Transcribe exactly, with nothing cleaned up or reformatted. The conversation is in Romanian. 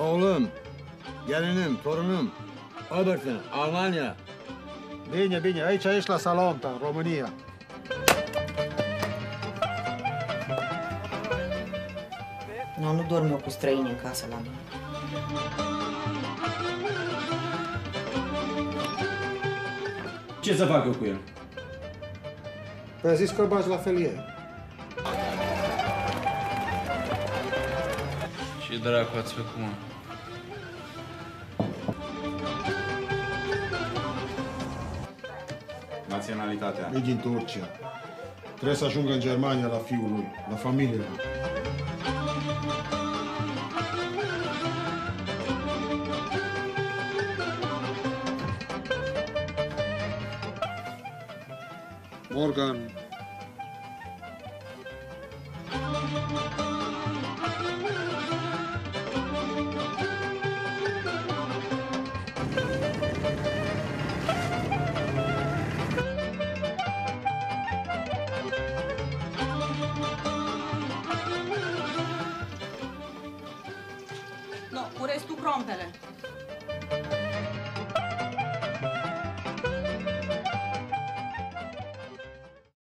Oğlum, gelinim, torunum, Obertin, Almanya. Bine, bine, aici ești la Salonta, în România. Nu, nu dorm eu cu străini în casă la mine. Ce să fac eu cu el? Păi a zis că îl bagi la felie. Ce dracu ați făcut, mă? Naționalitatea. E din Turcia. Trebuie să ajungă în Germania la fiul lui, la familie lui. Morgen. No, cu restul crompele.